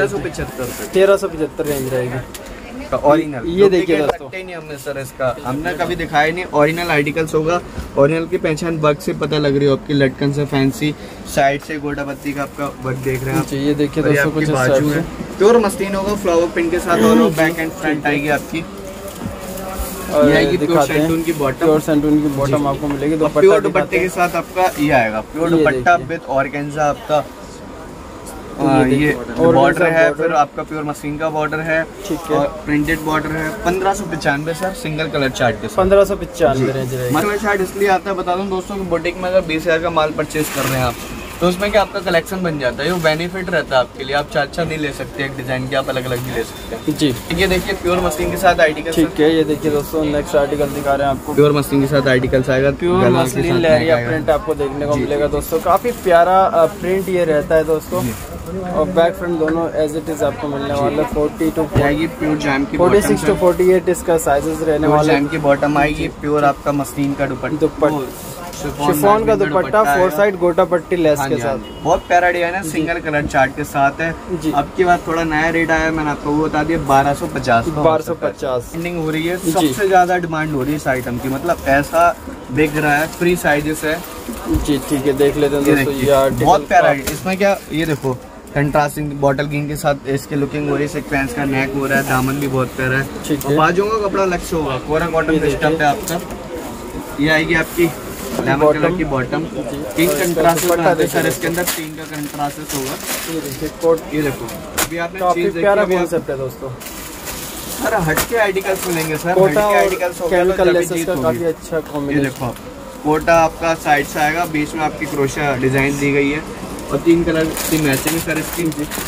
1375 रेंज रहेगी ओरिजिनल। ये देखिए दोस्तों, नहीं हमने सर इसका हमने कभी दिखाया नहीं, ओरिजिनल आर्टिकल्स होगा। ओरिजिनल की पहचान वर्क से पता लग रही हो, आपकी लटकन से फैंसी, साइड से गोटा पत्ती का आपका वर्क देख रहे हैं आप। ये देखिए दोस्तों, कुछ बाजू है प्योर मस्तीन होगा, फ्लावर प्रिंट के साथ, और बैक एंड फ्रंट आएगी आपकी। ये आएगी प्योर सैंटून की बॉटम, प्योर सैंटून की बॉटम आपको मिलेगी। प्योर दुपट्टे के साथ आपका ये आएगा, प्योर दुपट्टा विद ऑर्गेन्जा आपका ये बॉर्डर है, फिर आपका प्योर मशीन का बॉर्डर है, ठीक है, और प्रिंटेड बॉर्डर है। 1595 सर सिंगल कलर चार्ट के साथ। 1595 रेंज रहेगी। कलर चार्ट इसलिए आता है, बता दूं दोस्तों कि बुटीक में अगर 20,000 का माल परचेज कर रहे हैं आप, तो उसमें क्या आपका कलेक्शन बन जाता है, वो बेनिफिट रहता है आपके लिए। आप 4 नहीं ले सकते एक डिजाइन के, आप अलग अलग भी ले सकते हैं जी। ये देखिए प्योर मशीन के साथ आर्टिकल, ठीक है, ये देखिए दोस्तों नेक्स्ट आर्टिकल दिखा रहे हैं आपको। प्योर मशीन के साथ आर्टिकल्स आएगा, प्योर मसलिन लहरिया प्रिंट आपको देखने को मिलेगा दोस्तों। काफी प्यारा प्रिंट ये रहता है दोस्तों, और बैक फ्रंट दोनों एज इट इज आपको मिलने वाला है। 40 to 46 to 48 इसका साइजेस रहने वाला है। जैम की बॉटम आएगी, प्योर आपका मशीन का दुपट्टा, शिफॉन का दुपट्टा, 4 साइड गोटा पट्टी लेस के साथ। बहुत प्यारा डिजाइन है, सिंगल कलर चार्ट के साथ है जी। अब की बात थोड़ा नया रेट आया, मैंने आपको वो बता दिया 1250। 1250 ट्रेंडिंग हो रही है, सबसे ज्यादा डिमांड हो रही है इस आइटम की, मतलब ऐसा बिक रहा है। फ्री साइजेस है जी, ठीक है, देख लेते हैं दोस्तों ये आर्टिकल। बहुत प्यारा है। इसमें क्या ये देखो कंट्रास्टिंग बॉटल ग्रीन के साथ इसकी लुकिंग हो रही है, सीक्वेंस का नेक हो रहा है, दामन भी बहुत प्यारा है, ठीक है। बाजुओं का कपड़ा अलग से होगा, कोरा कॉटन सिस्टम पे आपका। ये आएगी आपकी लेमन कलर की बॉटम, 3 कंट्रास्ट सर, इसके अंदर 3 का कंट्रास्ट होगा। ये देखिए कोट, ये देखो अभी आपने काफी चीज प्यारा देखी, कॉन्सेप्ट है दोस्तों। सर हटके आर्टिकल्स मिलेंगे सर, कोटा हटके और आर्टिकल्स केमिकल लेसेस का काफी अच्छा ये कॉम्बिनेशन। देखो आप, कोटा आपका साइड से आएगा, बीच में आपकी क्रोशिया डिजाइन दी गई है, और 3 कलर की मैचिंग है सर इसकी।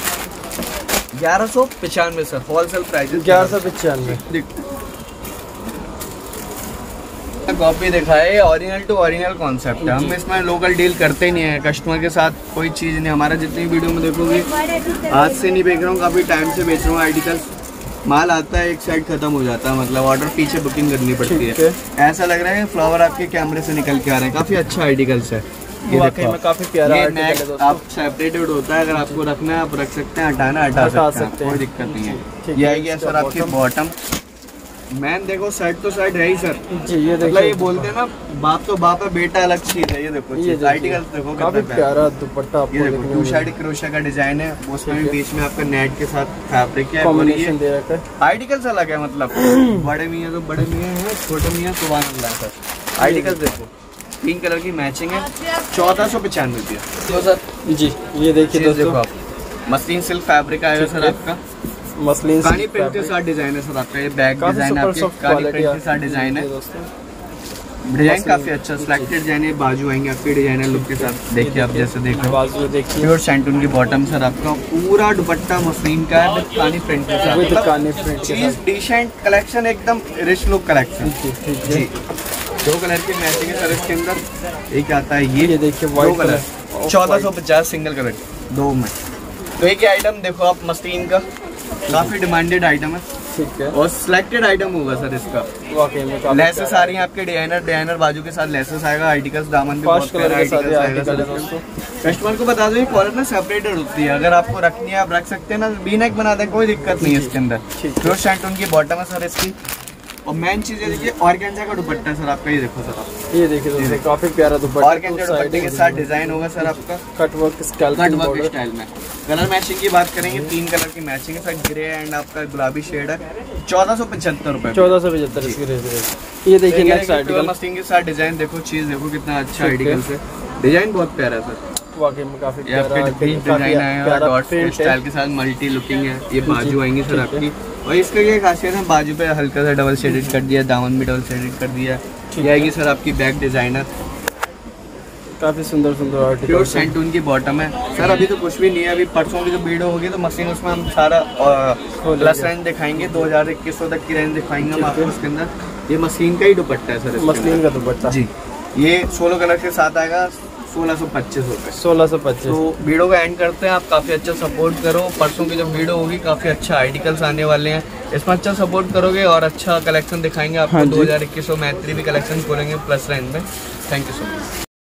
1195 सर, होलसेल प्राइस 1195। कॉपी दिखाए, ओरिजिनल टू ओरिजिनल कॉन्सेप्ट है। हम इसमें लोकल डील करते ही नहीं है, कस्टमर के साथ कोई चीज़ नहीं। हमारा जितनी वीडियो में देखोगे, आज से नहीं बेच रहा हूँ, काफ़ी टाइम से बेच रहा हूँ आर्टिकल्स। माल आता है एक साइड खत्म हो जाता है, मतलब ऑर्डर पीछे बुकिंग करनी पड़ती है। ऐसा लग रहा है फ्लावर आपके कैमरे से निकल के आ रहे हैं, काफ़ी अच्छा आर्टिकल्स है। ये वाकई में काफी प्यारा आर्टिकल है दोस्तों। आप सेपरेटेड होता है, अगर आपको रखना है आप रख सकते हैं, हटाना हटा सकते हैं, कोई दिक्कत नहीं है। ये आएगी सर आपकी बॉटम। मैन देखो साइड तो साइड है ही सर जी, ये मतलब देखिए ये बोलते हैं ना, बाप तो बाप है, बेटा अलग चीज है। ये देखो आर्टिकल देखो काफी प्यारा दुपट्टा आपको ये देखो देखने 2 साइड क्रोशिया का डिजाइन है, उसमें भी बीच में आपका नेट के साथ फैब्रिक है, कॉम्बिनेशन दे रखा है। आर्टिकल्स अलग है, मतलब बड़े मियाँ तो बड़े मियाँ है, छोटे मियाँ सुभान अल्लाह सर। आर्टिकल्स देखो 3 कलर की मैचिंग है, 1495 रुपये। तो सर जी, ये देखिए दोस्तों आप, मसलिन सिल्क फैब्रिक आएगा सर आपका, मसलिन कानी प्रिंट के साथ डिजाइन है सर आपका। ये बैक डिजाइन आपके कानी प्रिंट के साथ डिजाइन है दोस्तों। डिजाइन काफी अच्छा सिलेक्टेड डिजाइन है। बाजू आएंगे आपके डिजाइनर लुक के साथ, देखिए आप जैसे देख रहे हो। बाजू देखिए प्योर सैंटून की बॉटम सर आपका, पूरा दुपट्टा मसलिन का है विद कानी प्रिंट के साथ, विद कानी प्रिंट के चीज साथ। डिसेंट कलेक्शन, एकदम रिच लुक कलेक्शन। ठीक है, 2 कलर की मैचिंग है सर इसके अंदर। एक आता है ये देखिए 2 व्हाइट कलर, 1450 सिंगल कलर 2 में। तो एक आइटम देखो आप मसलिन का, काफी डिमांडेड आइटम है, ठीक है, और सिलेक्टेड आइटम होगा सर इसका। वाकई में काफी लेसेस आ रही हैं आपके, डिजाइनर बाजू के साथ लेसेस आएगा, आर्टिकल्स दामन भी बहुत प्यारा आर्टिकल्स आएगा सर दोस्तों। कस्टमर को बता दो ये कॉलर ना सेपरेटेड होती है, अगर आपको रखनी है आप रख सकते हैं ना, वी नेक बना दें, कोई दिक्कत नहीं है इसके अंदर। प्योर सैंटून की बॉटम है सर इसकी, और मेन चीज है देखिए ऑर्गेन्जा का दुपट्टा है सर आपका। ये देखो सर आप, ये देखिए दोस्तों काफी प्यारा दुपट्टा, ऑर्गेन्जा दुपट्टे के साथ डिजाइन होगा सर आपका, कट वर्क स्टाइल में। कलर मैचिंग की बात करेंगे, 3 कलर की मैचिंग है सर, ग्रे एंड आपका गुलाबी शेड है, 1475 रुपए। 1475 इसकी रेंज है। ये देखिए नेक्स्ट आर्टिकल, मस्टिंग के साथ डिजाइन देखो, चीज देखो कितना अच्छा आर्टिकल है, डिजाइन बहुत प्यारा है सर। वाकई में काफी ये आपके डिजाइन आएगा, डॉट स्टाइल के साथ मल्टी लुकिंग है। ये बाजू आएंगी सर आपकी, और इसका ये खासियत है, बाजू पे हल्का सा डबल शेडेड कर दिया, दामन भी डबल शेडेड कर दिया। ये आएगी सर आपकी बैक डिजाइनर, काफी सुंदर सुंदर आर्टिकल। प्योर सैंटून की बॉटम है सर। अभी तो कुछ भी नहीं है, अभी परसों की जो वीडियो होगी तो मशीन उसमें हम सारा प्लस रेंज दिखाएंगे, 2000-2100 तक की रेंज दिखाएंगे हम आपको उसके अंदर। ये मशीन का ही दुपट्टा है सर, मशीन का दुपट्टा जी। ये 16 कलर के साथ आएगा, 1625 रुपये। 1625। तो वीडियो को एंड करते हैं, आप काफ़ी अच्छा सपोर्ट करो। परसों की जब वीडियो होगी काफ़ी अच्छा आर्टिकल्स आने वाले हैं, इसमें अच्छा सपोर्ट करोगे और अच्छा कलेक्शन दिखाएंगे आपको। 2021 मैत्री भी कलेक्शन खोलेंगे प्लस रेंज में। Thank you so much.